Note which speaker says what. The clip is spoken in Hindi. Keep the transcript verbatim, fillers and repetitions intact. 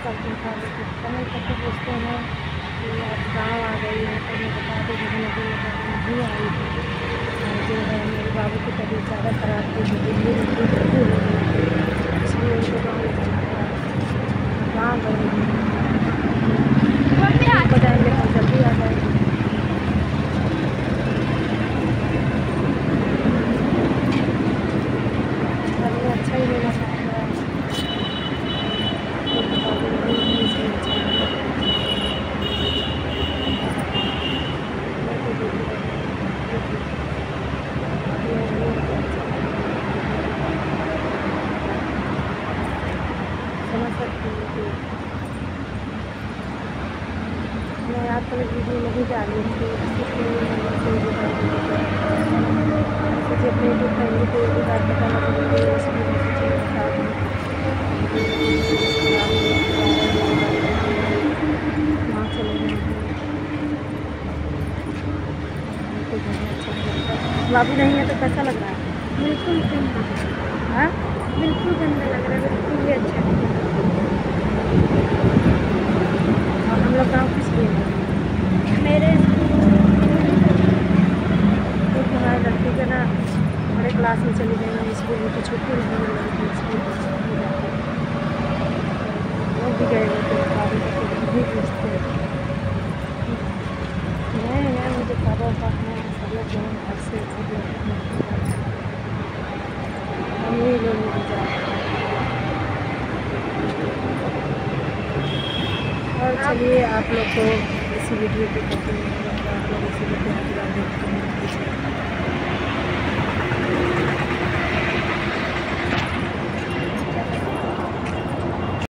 Speaker 1: करते हैं सारे कुछ कमेंट करके पूछते हैं कि आप गाँव आ गई हैं, तो मैं बता दूँ कि मैं नहीं आई थी। और जो है मेरे बाबू की तबीयत ज़्यादा ख़राब थी, तो दिल्ली में थी, भर्ती हो गई थी, इसलिए उनको गाँव में जाना पड़ा। गाँव गए उनको टाइम लेकर जल्दी आ जाएगी। अच्छा ही लेना चाहता है। समझ सकती हूँ कि मैं आप तक वीडियो नहीं डाली थी, मुझे अपने यूट्यूब फैमिली को ये बात बताना ज़रूरी है, इसलिए मैं सोची बता दूँ। वहाँ चले गए हैं, बाबू नहीं है तो कैसा लग रहा है?
Speaker 2: बिल्कुल गंदा।
Speaker 1: हाँ
Speaker 2: बिल्कुल गंदा लग रहा है, बिल्कुल भी अच्छा नहीं लग रहा।
Speaker 1: और हम लोग गाँव किस लिए गए?
Speaker 2: मेरे
Speaker 1: क्योंकि हमारे लड़की का ना बड़े क्लास में चली गई है, स्कूल में तो छुट्टी नहीं मिल रही थी, स्कूल वो भी गए हुए थे, बाबू को भी पूछते नहीं है, मुझे खबर का है सब लोग जो घर से हम ही लोग नहीं जा और चलिए आप लोग को इसी वीडियो को करते हैं, आप लोग इसी वीडियो को देखते हैं।